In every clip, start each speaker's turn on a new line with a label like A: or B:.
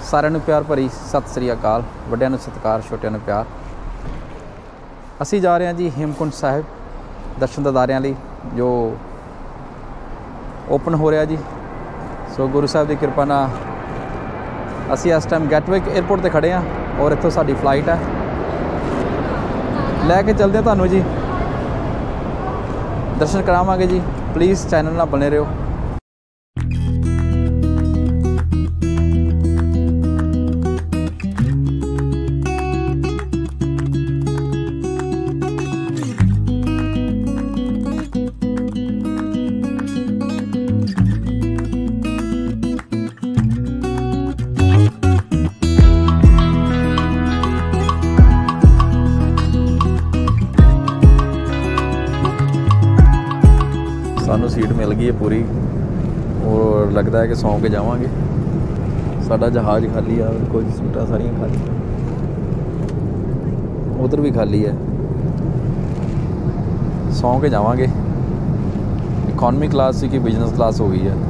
A: ਸਾਰਿਆਂ ਨੂੰ ਪਿਆਰ ਭਰੀ ਸਤਿ ਸ੍ਰੀ ਅਕਾਲ। ਵੱਡਿਆਂ ਨੂੰ ਸਤਿਕਾਰ, ਛੋਟਿਆਂ ਨੂੰ ਪਿਆਰ। ਅਸੀਂ ਜਾ ਰਹੇ ਹਾਂ ਜੀ ਹੇਮਕੁੰਟ ਸਾਹਿਬ ਦਰਸ਼ਨ ਦਿਦਾਰਿਆਂ ਲਈ, ਜੋ ਓਪਨ ਹੋ ਰਿਹਾ ਜੀ। ਸੋ ਗੁਰੂ ਸਾਹਿਬ ਦੀ ਕਿਰਪਾ ਨਾਲ ਅਸੀਂ ਇਸ ਟਾਈਮ ਗੈਟਵੇ ਏਅਰਪੋਰਟ 'ਤੇ ਖੜ੍ਹੇ ਹਾਂ ਔਰ ਇੱਥੋਂ ਸਾਡੀ ਫਲਾਈਟ ਹੈ, ਲੈ ਕੇ ਚੱਲਦੇ ਹਾਂ ਤੁਹਾਨੂੰ ਜੀ, ਦਰਸ਼ਨ ਕਰਾਵਾਂਗੇ ਜੀ। ਪਲੀਜ਼ ਚੈਨਲ ਨਾਲ ਬਣੇ ਰਹੋ। ਸਾਨੂੰ ਸੀਟ ਮਿਲ ਗਈ ਹੈ ਪੂਰੀ ਔਰ ਲੱਗਦਾ ਹੈ ਕਿ ਸੌਂ ਕੇ ਜਾਵਾਂਗੇ। ਸਾਡਾ ਜਹਾਜ਼ ਖਾਲੀ ਆ, ਕੁਝ ਸੀਟਾਂ ਸਾਰੀਆਂ ਖਾਲੀ, ਉਧਰ ਵੀ ਖਾਲੀ ਹੈ। ਸੌਂ ਕੇ ਜਾਵਾਂਗੇ। ਇਕਨੋਮੀ ਕਲਾਸ ਸੀ ਕਿ ਬਿਜ਼ਨਸ ਕਲਾਸ ਹੋ ਗਈ ਹੈ।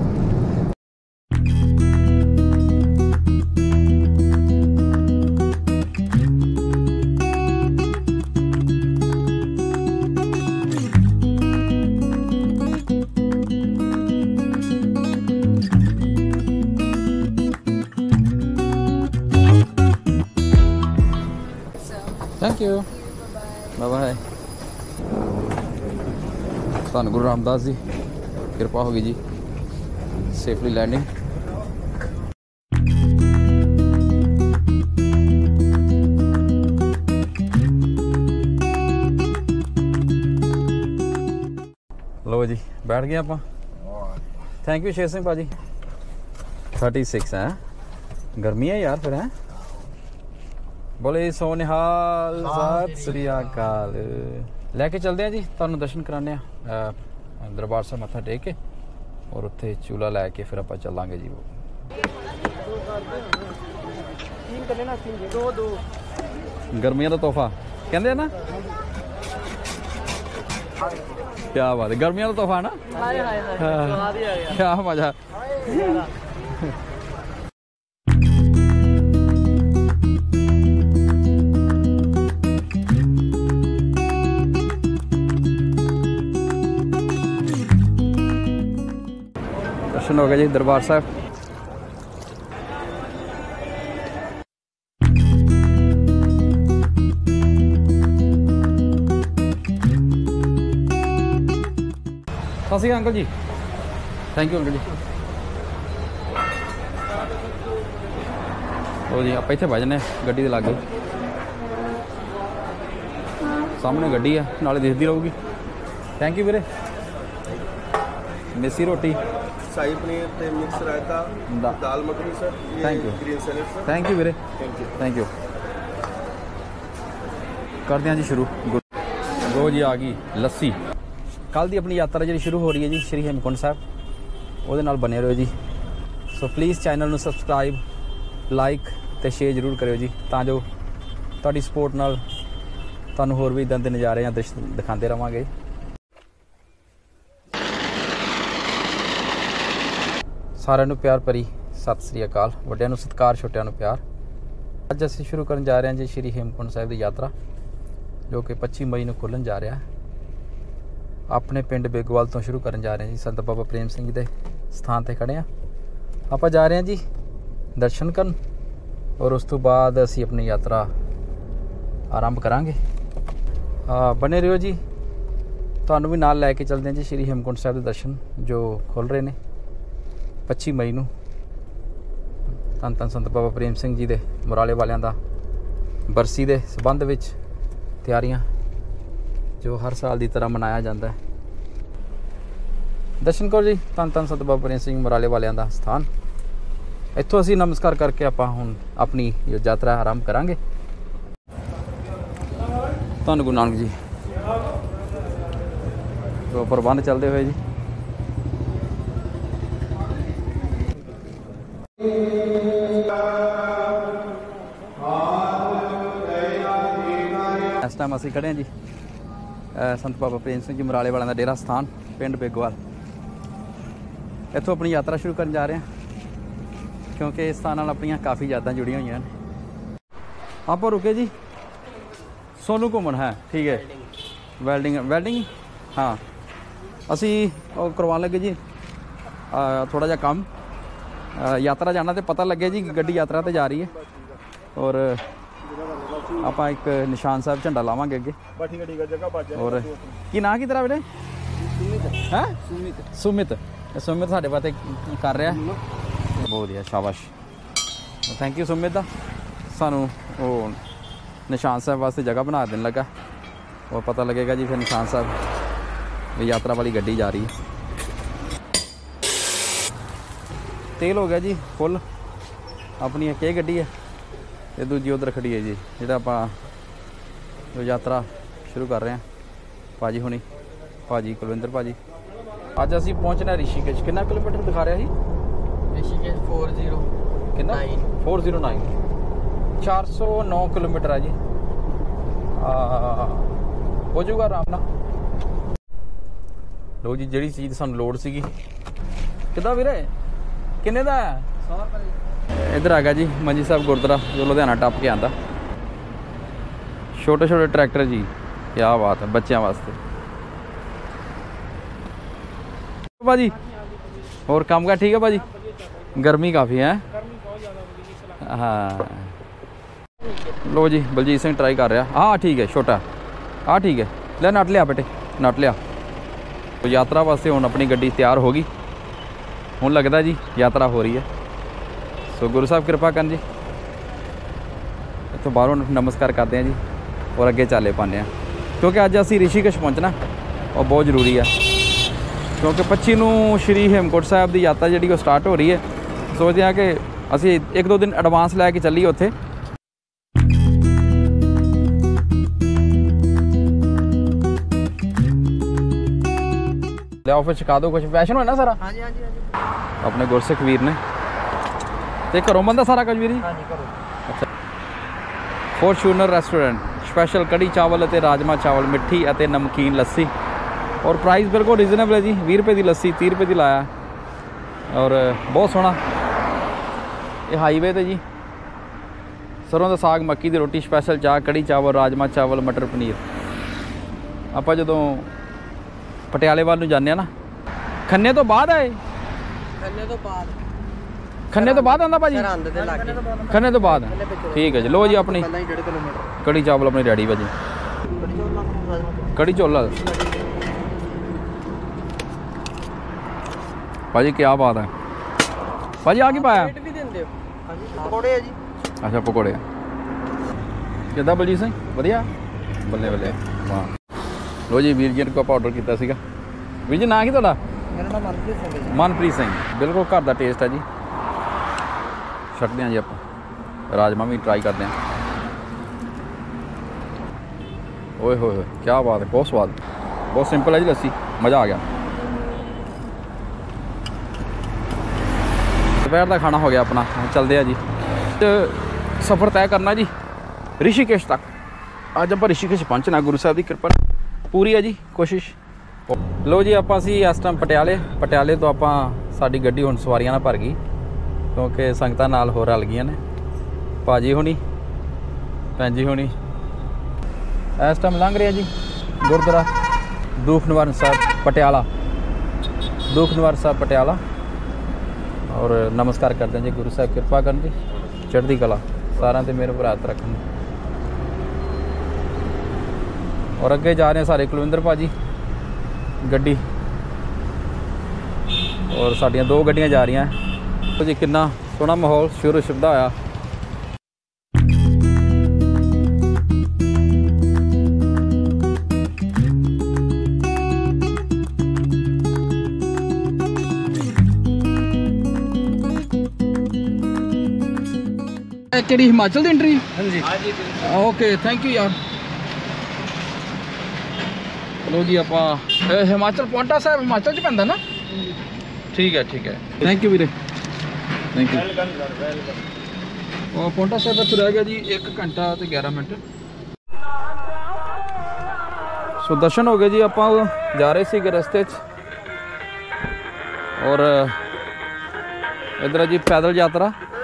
A: Thank you, bye bye. धन गुरु रामदास जी कृपा होगी जी, सेफली लैंडिंग। लो जी बैठ गए आप। थैंक यू शेर सिंह भाजी। 36 है, गर्मी है यार फिर है। बोले सो निहाल, सत श्री अकाल। लैके चलते हैं जी, तुहानू दर्शन कराने दरबार साहब मत्था टेक के और उत्थे चूल्हा लैके फिर आप चलांगे जी। गर्मियां का तोहफा कहते हैं ना, क्या बात है, गर्मियां का तोहफा ना, क्या मजा। दर्शन हो गए जी दरबार साहब। सत श्री अकाल uncle ji, thank you uncle ji. लो जी आप इत्थे बजने गड्डी दे लागे, सामने गड्डी है नाले दिखदी रहूगी। थैंक यू वीरे। मिस्सी रोटी,
B: शाही पनीर ते mix raita, dal makhani sir.
A: Thank you,
B: green salad sir.
A: Thank you वीरे, थैंक यू। करते हैं जी शुरू। लो जी आ गई लस्सी। कल की अपनी यात्रा जी शुरू हो रही है जी श्री हेमकुंट साहब, वो नाल बने रहो जी। सो प्लीज़ चैनल नू सबसक्राइब, लाइक ते शेयर जरूर करो जी, तां जो तुहाडी सपोर्ट नाल तुहानू होर भी इदां दे नज़ारे या दृश्य दिखाते रहांगे। सारिਆਂ ਨੂੰ ਪਿਆਰ ਭਰੀ ਸਤਿ ਸ੍ਰੀ ਅਕਾਲ। ਵੱਡਿਆਂ ਨੂੰ ਸਤਿਕਾਰ, ਛੋਟਿਆਂ ਨੂੰ ਪਿਆਰ। ਅੱਜ ਅਸੀਂ ਸ਼ੁਰੂ ਕਰਨ ਜਾ ਰਹੇ ਹਾਂ ਜੀ ਸ਼੍ਰੀ ਹੇਮਕੁੰਟ ਸਾਹਿਬ ਦੀ ਯਾਤਰਾ, ਜੋ ਕਿ 25 ਮਈ ਨੂੰ ਖੁੱਲ੍ਹਣ ਜਾ ਰਿਹਾ। ਆਪਣੇ ਪਿੰਡ ਬੇਗੋਵਾਲ ਤੋਂ ਸ਼ੁਰੂ ਕਰਨ ਜਾ ਰਹੇ ਹਾਂ ਜੀ। ਸੰਤ ਬਾਬਾ ਪ੍ਰੇਮ ਸਿੰਘ ਜੀ ਦੇ ਸਥਾਨ 'ਤੇ ਖੜ੍ਹੇ ਹਾਂ। ਆਪਾਂ ਜਾ ਰਹੇ ਹਾਂ ਜੀ ਦਰਸ਼ਨ ਕਰਨ ਔਰ ਉਸ ਤੋਂ ਬਾਅਦ ਅਸੀਂ ਆਪਣੀ ਯਾਤਰਾ ਆਰੰਭ ਕਰਾਂਗੇ। ਬਣੇ ਰਹੋ ਜੀ, ਤੁਹਾਨੂੰ ਵੀ ਨਾਲ ਲੈ ਕੇ ਚੱਲਦੇ ਹਾਂ ਜੀ ਸ਼੍ਰੀ ਹੇਮਕੁੰਟ ਸਾਹਿਬ ਦੇ ਦਰਸ਼ਨ ਜੋ ਖੁੱਲ੍ਹ ਰਹੇ ਨੇ 25 ਮਈ ਨੂੰ। ਧੰਨ ਧੰਨ ਸੰਤ ਬਾਬਾ ਪ੍ਰੇਮ ਸਿੰਘ ਜੀ ਦੇ ਮੁਰਾਲੇ ਵਾਲਿਆਂ ਦਾ ਬਰਸੀ ਦੇ ਸੰਬੰਧ ਵਿੱਚ ਤਿਆਰੀਆਂ ਜੋ ਹਰ ਸਾਲ ਦੀ ਤਰ੍ਹਾਂ ਮਨਾਇਆ ਜਾਂਦਾ ਹੈ। ਦਰਸ਼ਨ ਕਰੋ ਜੀ ਧੰਨ ਧੰਨ ਸੰਤ ਬਾਬਾ ਪ੍ਰੇਮ ਸਿੰਘ ਮੁਰਾਲੇ ਵਾਲਿਆਂ ਦਾ ਸਥਾਨ। ਇੱਥੋਂ ਅਸੀਂ ਨਮਸਕਾਰ ਕਰਕੇ ਆਪਾਂ ਹੁਣ ਆਪਣੀ ਯਾਤਰਾ ਆਰੰਭ ਕਰਾਂਗੇ। ਧੰਨ ਗੁਰੂ ਨਾਨਕ ਜੀ। तो प्रबंध चलते हुए जी इस टाइम असी खड़े हैं जी संत बाबा प्रेम सिंह जी मुराले वालों का डेरा स्थान पिंड बेगोवाल। इतों अपनी यात्रा शुरू करने जा रहे हैं। क्योंकि इस स्थान नाल अपनियां काफ़ी यादां जुड़ियां होईयां ने। आप रुके जी सोनू घूमन है, ठीक है, वैल्डिंग हाँ, असी करवाने लगे जी थोड़ा जा काम, यात्रा जाना तो पता लगे जी गड्डी यात्रा तो जा रही है। और आप एक निशान साहब झंडा लावांगे अगे। और की ना की तरह बेटे है सुमित साढ़े वास्ते कर रहा है, बहुत बढ़िया, शाबाश, थैंक यू सुमित दा सानू वो निशान साहब वास्ते जगह बना देने लगा। और पता लगेगा जी फिर निशान साहब यात्रा वाली गड्डी जा रही है। तेल हो गया जी फुल, अपनी एक ये गड्डी है ते दूजी उधर खड़ी है जी, जिहड़ा आपां यात्रा शुरू कर रहे हैं। भाजी हुणी, भाजी कुलविंदर भाजी। अज असीं पहुंचना ऋषिकेश। कितना किलोमीटर दिखा रहा जी
C: ऋषिकेश
A: 409 409 किलोमीटर है जी। हो जाऊगा आराम नाल। लो जी जिहड़ी चीज़ सानूं लोड़ सीगी। किदा वीरे किन्ने दा है? 100 रुपये। इधर आ गया जी मंजी साहब गुरुद्वारा जो लुधियाना टप के आंदा। छोटे छोटे ट्रैक्टर जी, क्या बात है, बच्चों वास्ते। भाजी और काम का ठीक है भाजी? गर्मी काफ़ी है। हाँ लो जी बलजीत सिंह ट्राई कर रहा। हाँ ठीक है, छोटा हाँ ठीक है, ले नट लिया बेटे, नट लिया। तो यात्रा वास्ते हुण अपनी गड्डी तैयार होगी। हुण लगता जी यात्रा हो रही है। सो गुरु साहब कृपा करन जी। इत्थों बाहरों नमस्कार करते हैं जी और अगे चाले पाने हैं, क्योंकि अज असीं ऋषिकेश पहुंचना और बहुत जरूरी है। क्योंकि 25 नूं श्री हेमकुंट साहब की यात्रा जी स्टार्ट हो रही है। सोचते हैं कि असीं 1-2 दिन एडवांस लैके चलीए उत्थे। लियाओ फिर छका दो कुछ, वैष्णो है ना सारा?
C: हाँ जी हाँ जी हाँ जी।
A: अपने गुरसिख वीर ने ते घरों बंदा सारा कुछ वीर जी?
C: हाँ जी करो।
A: अच्छा, फॉर्चूनर रेस्टोरेंट स्पैशल कड़ी चावल अते राजमा चावल, मिट्ठी अते नमकीन लस्सी। और प्राइस बिल्कुल रीजनेबल है जी, 20 रुपये की लस्सी 30 रुपये की लाया। और बहुत सोहना ये हाईवे ते जी। सरों का साग, मक्की की रोटी, स्पैशल चाह, कड़ी चावल, राजमा चावल, मटर पनीर। आप जो पटियाले वाल जाने ना, खन्ने तो बाद आए, खन्ने तो बाद आंदा भाजी, खन्ने तो बाद। ठीक है जी, लो जी अपनी कड़ी चावल अपनी रेडी भाजी। कड़ी चौल भाजी, क्या बात है भाजी। आ की पाया?
C: पकौड़े है जी।
A: अच्छा पकौड़े किदा बलजीत सिंह? वधिया, बल्ले बल्ले, वाह। लो जी वीर जी को आप ऑर्डर किया सीगा। वीर जी ना की तुहाडा?
C: मेरा नाम मनप्रीत सिंह है जी।
A: मनप्रीत सिंह, बिल्कुल घर का टेस्ट है जी। छकते हैं जी आप राजमा भी ट्राई करते हैं। ओए होए क्या बात है, बहुत स्वाद, बहुत सिंपल है जी लस्सी, मज़ा आ गया। दोपहर का खाना हो गया अपना, चलते हैं जी। सफ़र तय करना जी ऋषिकेश तक। अज आप ऋषिकेश पहुँचना, गुरु साहब की कृपा पूरी है जी, कोशिश। लो जी आप इस टाइम पटियाले तो आप साडी गड्डी हुण सवारियां नाल भर गई, क्योंकि संगतां नाल होर रल गईयां ने। भाजी हुणी, भैन जी हुणी इस टाइम लंघ रहे जी गुरुद्वारा दुख निवारण साहब पटियाला, दुख निवारण साहब पटियाला। और नमस्कार करते हैं जी, गुरु साहब कृपा करन जी, चढ़दी कला सारा ते मेरे पर हाथ रखन। और अगे जा रहे हैं सारे कुलविंदर भाजी गड्डी, और साडियां 2 गड्डियां जा रही हैं। तो जी कितना सोहना माहौल शुरू शुभदा होया। केड़ी हिमाचल दी एंट्री?
C: हाँ जी
A: ओके थैंक यू यार। लो जी आप हिमाचल पौंटा साहब हिमाचल च पैंदा ना? ठीक है थैंक यू वीरे, थैंक यू। और पौंटा साहब इत्थों रह गया जी 1 घंटा ते 11 मिनट। सो दर्शन हो गए जी, आप जा रहे थे रस्ते च। और इधर जी पैदल यात्रा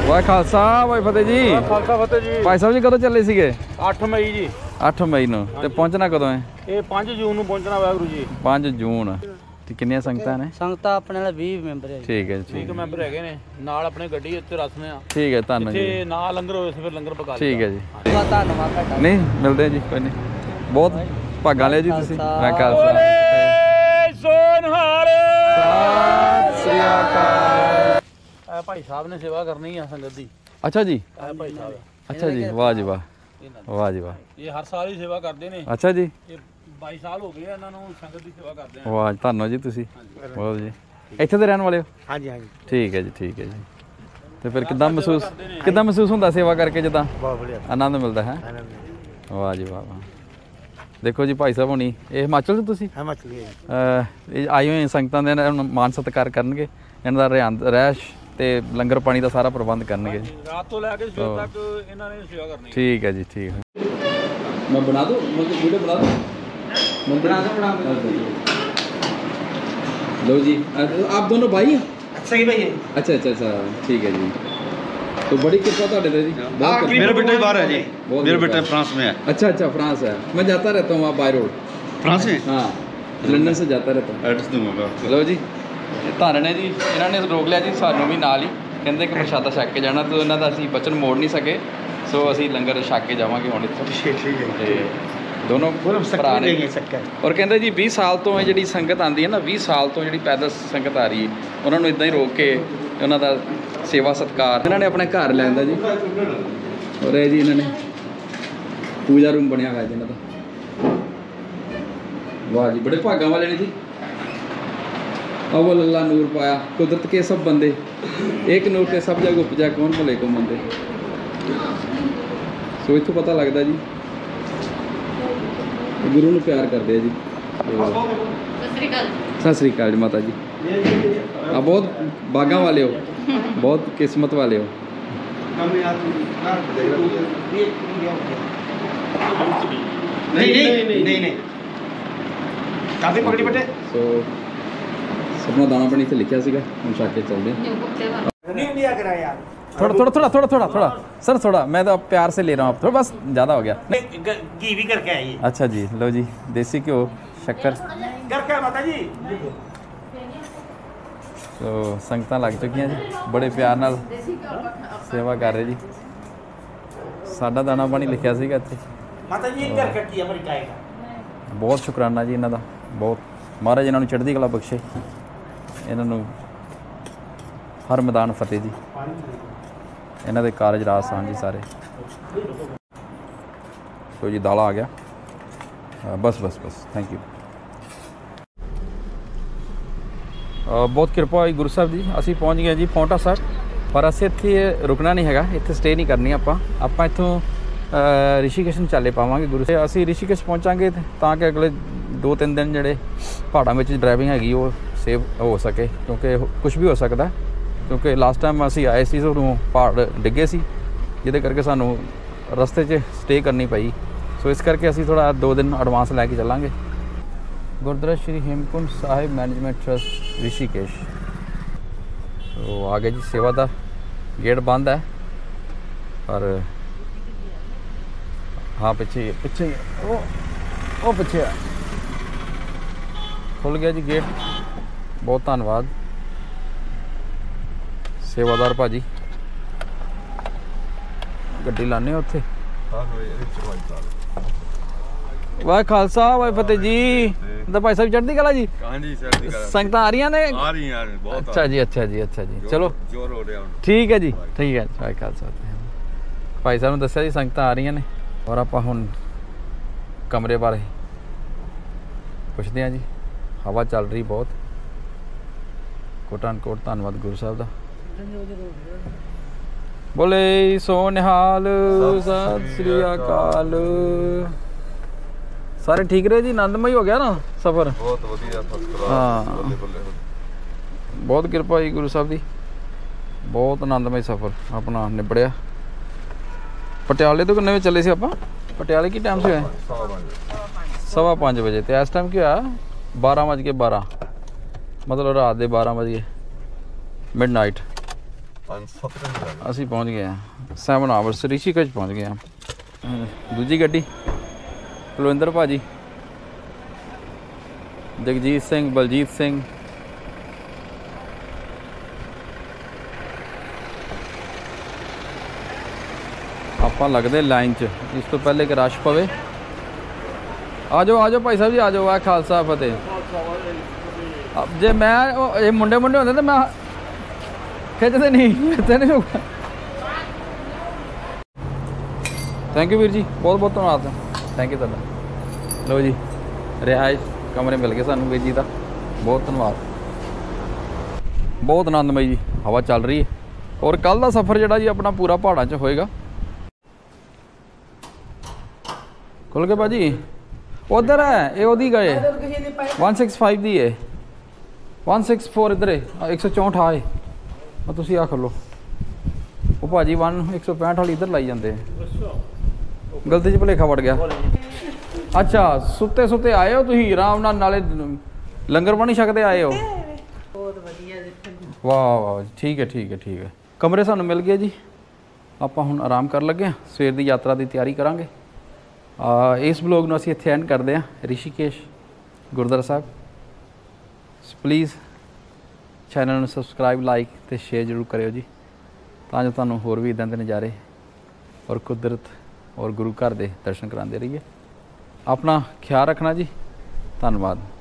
A: ਵਾਹ ਖਾਲਸਾ ਵਾਹ ਫਤਿਹ ਜੀ।
D: ਖਾਲਸਾ ਫਤਿਹ ਜੀ।
A: ਭਾਈ ਸਾਹਿਬ ਜੀ ਕਦੋਂ ਚੱਲੇ ਸੀਗੇ?
D: 8 ਮਈ ਜੀ।
A: 8 ਮਈ ਨੂੰ ਤੇ ਪਹੁੰਚਣਾ ਕਦੋਂ ਹੈ?
D: ਇਹ 5 ਜੂਨ ਨੂੰ ਪਹੁੰਚਣਾ ਵਾਹਿਗੁਰੂ ਜੀ।
A: 5 ਜੂਨ। ਤੇ ਕਿੰਨੀਆਂ ਸੰਗਤਾਂ ਨੇ?
C: ਸੰਗਤਾਂ ਆਪਣੇ ਨਾਲ 20 ਮੈਂਬਰ ਹੈ।
A: ਠੀਕ ਹੈ ਜੀ, ਠੀਕ
D: 20 ਮੈਂਬਰ ਹੈਗੇ ਨੇ ਨਾਲ ਆਪਣੇ ਗੱਡੀ ਉੱਤੇ ਰੱਖਨੇ ਆ।
A: ਠੀਕ ਹੈ, ਧੰਨਵਾਦ ਜੀ।
D: ਇੱਥੇ ਨਾ ਲੰਗਰ ਹੋਵੇ ਫਿਰ ਲੰਗਰ ਪਕਾ
A: ਠੀਕ ਹੈ ਜੀ।
C: ਬਹੁਤ ਧੰਨਵਾਦ ਤੁਹਾਡਾ।
A: ਨਹੀਂ ਮਿਲਦੇ ਜੀ, ਕੋਈ ਨਹੀਂ। ਬਹੁਤ ਭਾਗਾਂ ਲਿਆ ਜੀ ਤੁਸੀਂ। ਮੈਂ ਖਾਲਸਾ।
D: ਸੋਨਹਾਲ।
A: ਸਤਿ ਸ੍ਰੀ ਅਕਾਲ।
D: ਇਹ ਭਾਈ ਸਾਹਿਬ ਨੇ ਸੇਵਾ ਕਰਨੀ ਆ ਸੰਗਤ ਦੀ।
A: ਅੱਛਾ ਜੀ,
D: ਇਹ ਭਾਈ ਸਾਹਿਬ
A: ਅੱਛਾ ਜੀ, ਵਾਹ ਜੀ ਵਾਹ, ਵਾਹ ਜੀ ਵਾਹ।
D: ਇਹ ਹਰ ਸਾਲ ਹੀ ਸੇਵਾ ਕਰਦੇ ਨੇ।
A: ਅੱਛਾ ਜੀ,
D: ਇਹ 22 ਸਾਲ ਹੋ ਗਏ ਇਹਨਾਂ ਨੂੰ ਸੰਗਤ ਦੀ ਸੇਵਾ ਕਰਦੇ ਆ।
A: ਵਾਹ ਧੰਨਵਾਦ ਜੀ ਤੁਸੀਂ ਬਹੁਤ ਜੀ। ਇੱਥੇ ਦੇ ਰਹਿਣ ਵਾਲੇ ਹੋ?
C: ਹਾਂਜੀ ਹਾਂਜੀ।
A: ਠੀਕ ਹੈ ਜੀ, ਠੀਕ ਹੈ ਜੀ। ਤੇ ਫਿਰ ਕਿੱਦਾਂ ਮਹਿਸੂਸ ਹੁੰਦਾ ਸੇਵਾ ਕਰਕੇ? ਜਿੱਦਾਂ
C: ਬਹੁਤ ਵਧੀਆ
A: ਆਨੰਦ ਮਿਲਦਾ ਹੈ। ਵਾਹ ਜੀ ਵਾਹ ਵਾਹ। ਦੇਖੋ ਜੀ ਭਾਈ ਸਾਹਿਬ ਹੋਣੀ, ਇਹ ਹਿਮਾਚਲ ਤੋਂ ਤੁਸੀਂ?
C: ਹਿਮਾਚਲ ਦੇ।
A: ਇਹ ਆਏ ਹੋਏ ਸੰਗਤਾਂ ਦੇ ਇਹਨਾਂ ਨੂੰ ਮਾਨ ਸਤਿਕਾਰ ਕਰਨਗੇ, ਇਹਨਾਂ ਦਾ ਰਹਿਸ਼ ਤੇ ਲੰਗਰ ਪਾਣੀ ਦਾ ਸਾਰਾ ਪ੍ਰਬੰਧ ਕਰਨਗੇ।
D: ਰਾਤ ਤੋਂ ਲੈ ਕੇ ਸਵੇਰ ਤੱਕ ਇਹਨਾਂ ਨੇ ਸੇਵਾ ਕਰਨੀ।
A: ਠੀਕ ਹੈ ਜੀ, ਠੀਕ ਹੈ। ਮੈਂ ਬਣਾ दूं, वीडियो बना दूं? बना दो। लो जी, आप दोनों भाई हैं?
C: सही भाई है।
A: अच्छा अच्छा अच्छा, ठीक है जी। तो बड़ी कृपा ਤੁਹਾਡੇ ਤੇ ਜੀ।
E: मेरा बेटा बाहर है जी।
A: बहुत
E: मेरा
A: कृपा
E: बेटा
A: है।
E: फ्रांस में है।
A: अच्छा अच्छा, फ्रांस है। मैं जाता रहता हूँ वहाँ बाय रोड।
E: फ्रांस में?
A: हाँ, लंदन से जाता रहता हूँ।
E: एड्रेस दूंगा आपको।
A: ਲਓ ਜੀ, ਇਹ ਧੰਨ ਨੇ ਜੀ, ਇਹਨਾਂ ਨੇ ਰੋਕ ਲਿਆ ਜੀ ਸਾਨੂੰ ਵੀ ਨਾਲ ਹੀ। ਕਹਿੰਦੇ ਕਿ ਪ੍ਰਸ਼ਾਦਾ ਛਕ ਕੇ ਜਾਣਾ, ਤੇ ਇਹਨਾਂ ਦਾ ਅਸੀਂ ਬਚਨ ਮੋੜ ਨਹੀਂ ਸਕੇ, ਸੋ ਅਸੀਂ ਲੰਗਰ ਛਕ ਕੇ ਜਾਵਾਂਗੇ ਹੁਣ ਇੱਥੋਂ। ਤੇ ਦੋਨੋਂ ਭਰਾ ਨੇ। ਔਰ ਕਹਿੰਦੇ ਜੀ 20 ਸਾਲ ਤੋਂ ਇਹ ਜਿਹੜੀ ਸੰਗਤ ਆਉਂਦੀ ਹੈ ਨਾ, 20 ਸਾਲ ਤੋਂ ਜਿਹੜੀ ਪੈਦਲ ਸੰਗਤ ਆ ਰਹੀ ਹੈ, ਉਹਨਾਂ ਨੂੰ ਇਦਾਂ ਹੀ ਰੋਕ ਕੇ ਉਹਨਾਂ ਦਾ ਸੇਵਾ ਸਤਿਕਾਰ ਇਹਨਾਂ ਨੇ ਆਪਣੇ ਘਰ ਲੈਂਦਾ ਜੀ। ਔਰ ਇਹ ਜੀ ਇਹਨਾਂ ਨੇ ਪੂਜਾ ਰੂਮ ਬਣਿਆ ਹੋਇਆ ਜੀ ਇਹਨਾਂ ਦਾ। ਵਾਹ ਜੀ, ਬੜੇ ਭਾਗਾਂ ਵਾਲੇ ਨੇ ਜੀ। अव्वल अल्लाह नूर पाया कुदरत के सब बंदे, एक नूर ते सब जग उपजा कौन भले को मंदे। सो इत्थों पता लगता जी गुरु नूं प्यार करते जी। सत श्री अकाल जी माता जी। आप बहुत भागां वाले हो, बहुत किस्मत वाले हो।
E: नहीं काफी पकड़ी बटे।
A: सो अपना दाना पानी इत्थे लिखिया सीगा, हुण छक के चलदे।
C: नहीं लिया करा यार।
A: थोड़ा सर, थोड़ा मैं तो प्यार से ले रहा हूँ आप, थोड़ा बस ज़्यादा हो गया।
C: घी भी करके आई।
A: अच्छा जी, लो जी, देसी घ्यो शक्कर
C: करके माता जी।
A: तो संगतां लग चुकियां जी, बड़े प्यार नाल सेवा कर रहे जी। साडा दाना पानी लिखिया सीगा इत्थे
C: माता जी करके की अमेरिका।
A: बहुत शुकराना जी इन्हां दा, बहुत महाराज इन्हां नूं चढ़दी कला बख्शे, इन्हां नूं हर मैदान फतेह जी। इन्हां दे कारज राज सान जी सारे। तो जी दाला आ गया। बस बस बस, थैंक यू। बहुत किरपा होई गुरु साहब जी, असीं पहुँच गए जी पौंटा साहब। पर असीं इत्थे रुकना नहीं हैगा, इत्थे स्टे नहीं करनी आपां इत्थों ऋषिकेश ਨੂੰ ਚੱਲੇ ਪਾਵਾਂਗੇ। ਗੁਰੂ ਸਾਹਿਬ ਅਸੀਂ ऋषिकेश ਪਹੁੰਚਾਂਗੇ ਤਾਂ ਕਿ ਅਗਲੇ 2-3 ਦਿਨ ਜਿਹੜੇ ਪਹਾੜਾਂ ਵਿੱਚ ਡਰਾਈਵਿੰਗ ਹੈਗੀ ਉਹ ਸੇਵ ਹੋ ਸਕੇ, ਕਿਉਂਕਿ ਕੁਝ ਵੀ ਹੋ ਸਕਦਾ। ਕਿਉਂਕਿ ਲਾਸਟ ਟਾਈਮ ਅਸੀਂ ਆਏ ਸੀ ਉਦੋਂ ਪਹਾੜ ਡਿੱਗੇ ਸੀ, ਜਿਹਦੇ ਕਰਕੇ ਸਾਨੂੰ ਰਸਤੇ 'ਚ ਸਟੇ ਕਰਨੀ ਪਈ। ਸੋ ਇਸ ਕਰਕੇ ਅਸੀਂ ਥੋੜ੍ਹਾ 2 ਦਿਨ ਐਡਵਾਂਸ ਲੈ ਕੇ ਚੱਲਾਂਗੇ। Gurdwara Shri Hemkund Sahib management trust Rishikesh. ਉਹ ਆ ਗਏ ਜੀ, ਸੇਵਾ ਦਾ ਗੇਟ ਬੰਦ ਹੈ ਪਰ हाँ पीछे वो पीछे खुल गया जी गेट। बहुत धन्यवाद सेवादार भाजी। गड्डी लाने उत्थे। वाह खालसा वाह फतेह जी। तो भाई साहब चढ़ती कला जी। संगतां आ रही ने?
E: आ रही हैं बहुत।
A: अच्छा जी, अच्छा जी, अच्छा जी, चलो
E: जोर हो रहा है।
A: ठीक है जी, ठीक है। वाह खालसा। भाई साहब ने दस्सिया जी संगतां आ रही ने। और आप ਹੁਣ कमरे बारे ਪੁੱਛਦੇ ਹਾਂ ਜੀ। ਹਵਾ ਚੱਲ ਰਹੀ ਬਹੁਤ। ਕੋਟਾਨ ਕੋਟ ਧੰਨਵਾਦ ਗੁਰੂ ਸਾਹਿਬ ਦਾ। ਬੋਲੇ ਸੋ ਨਿਹਾਲ, ਸਤਿ ਸ੍ਰੀ ਅਕਾਲ। ਸਾਰੇ ਠੀਕ ਰਹੇ ਜੀ? ਆਨੰਦਮਈ ਹੋ ਗਿਆ ਨਾ ਸਫ਼ਰ?
E: बहुत बढ़िया, फर्स्ट क्लास।
A: हाँ।
E: बल्ले बल्ले।
A: ਬਹੁਤ ਕਿਰਪਾ ਜੀ ਗੁਰੂ ਸਾਹਿਬ ਦੀ, ਬਹੁਤ ਆਨੰਦਮਈ ਸਫ਼ਰ ਆਪਣਾ ਨਿਬੜਿਆ। ਪਟਿਆਲੇ ਤੋਂ ਕਿੰਨੇ ਵਜੇ ਚੱਲੇ ਸੀ ਆਪਾਂ? ਪਟਿਆਲੇ ਕੀ ਟਾਈਮ ਸੀ ਹੋਇਆ? 5:15 ਵਜੇ। ਤੇ ਇਸ ਟਾਈਮ ਕੀ ਹੋਇਆ? 12:12, ਮਤਲਬ ਰਾਤ ਦੇ 12 ਵਜੇ, ਮਿਡਨਾਈਟ।
E: 5-7 ਘੰਟੇ ਲੱਗ
A: ਅਸੀਂ ਪਹੁੰਚ ਗਏ ਹਾਂ 7 ਆਵਰਸ ਰਿਸ਼ੀਕੇਸ਼ ਪਹੁੰਚ ਗਏ ਹਾਂ। ਦੂਜੀ ਗੱਡੀ ਕੁਲਵਿੰਦਰ ਭਾਜੀ, ਜਗਜੀਤ ਸਿੰਘ, ਬਲਜੀਤ ਸਿੰਘ, ਆਪਾਂ ਲੱਗਦੇ ਲਾਈਨ 'ਚ ਇਸ ਤੋਂ ਪਹਿਲੇ ਕਿ ਰਸ਼ ਪਵੇ। ਆ ਜਾਓ ਭਾਈ ਸਾਹਿਬ ਜੀ, ਆ ਜਾਓ। ਆ ਖਾਲਸਾ ਫਤਿਹ। ਜੇ ਮੈਂ ਇਹ ਮੁੰਡੇ ਹੁੰਦੇ ਤਾਂ ਮੈਂ ਖਿੱਚਦੇ ਨਹੀਂ ਇੱਥੇ ਨਹੀਂ ਹੋਊਗਾ। ਥੈਂਕ ਯੂ ਵੀਰ ਜੀ, ਬਹੁਤ ਬਹੁਤ ਧੰਨਵਾਦ। ਥੈਂਕ ਯੂ ਤੁਹਾਡਾ। ਲਓ ਜੀ, ਰਿਹਾਇਸ਼ ਕਮਰੇ ਮਿਲ ਗਏ ਸਾਨੂੰ ਵੀਰ ਜੀ ਦਾ, ਬਹੁਤ ਧੰਨਵਾਦ। ਬਹੁਤ ਆਨੰਦਮਈ ਜੀ ਹਵਾ ਚੱਲ ਰਹੀ ਹੈ। ਔਰ ਕੱਲ ਦਾ ਸਫ਼ਰ ਜਿਹੜਾ ਜੀ ਆਪਣਾ ਪੂਰਾ ਪਹਾੜਾਂ 'ਚ ਹੋਏਗਾ। ਖੁੱਲ ਕੇ ਭਾਜੀ ਉਧਰ ਹੈ, ਇਹ ਉਹਦੀ ਗਏ 165 ਦੀ ਹੈ, 164 ਇੱਧਰ ਹੈ, 164 ਆਏ। ਤੁਸੀਂ ਆ ਖੋਲੋ। ਉਹ ਭਾਜੀ 165 ਵਾਲੀ ਇੱਧਰ ਲਾਈ ਜਾਂਦੇ। ਗਲਤੀ 'ਚ ਭੁਲੇਖਾ ਵੜ ਗਿਆ। ਅੱਛਾ, ਸੁੱਤੇ ਸੁੱਤੇ ਆਏ ਹੋ ਤੁਸੀਂ ਆਰਾਮ ਨਾਲ, ਨਾਲੇ ਲੰਗਰ ਪਾਣੀ ਛਕਦੇ ਆਏ ਹੋ।
F: ਬਹੁਤ ਵਧੀਆ ਦੇਖਣ।
A: ਵਾਹ ਵਾਹ, ਠੀਕ ਹੈ ਠੀਕ ਹੈ ਠੀਕ ਹੈ। ਕਮਰੇ ਸਾਨੂੰ ਮਿਲ ਗਏ ਜੀ। ਆਪਾਂ ਹੁਣ ਆਰਾਮ ਕਰਨ ਲੱਗੇ ਹਾਂ, ਸਵੇਰ ਦੀ ਯਾਤਰਾ ਦੀ ਤਿਆਰੀ ਕਰਾਂਗੇ। ਇਸ ਬਲੌਗ ਨੂੰ ਅਸੀਂ ਇੱਥੇ ਐਂਡ ਕਰਦੇ ਹਾਂ, ਰਿਸ਼ੀਕੇਸ਼ ਗੁਰਦੁਆਰਾ ਸਾਹਿਬ। ਪਲੀਜ਼ ਚੈਨਲ ਨੂੰ ਸਬਸਕ੍ਰਾਈਬ, ਲਾਈਕ ਅਤੇ ਸ਼ੇਅਰ ਜ਼ਰੂਰ ਕਰਿਓ ਜੀ, ਤਾਂ ਜੋ ਤੁਹਾਨੂੰ ਹੋਰ ਵੀ ਇੱਦਾਂ ਦੇ ਨਜ਼ਾਰੇ ਔਰ ਕੁਦਰਤ ਔਰ ਗੁਰੂ ਘਰ ਦੇ ਦਰਸ਼ਨ ਕਰਾਉਂਦੇ ਰਹੀਏ। ਆਪਣਾ ਖਿਆਲ ਰੱਖਣਾ ਜੀ। ਧੰਨਵਾਦ।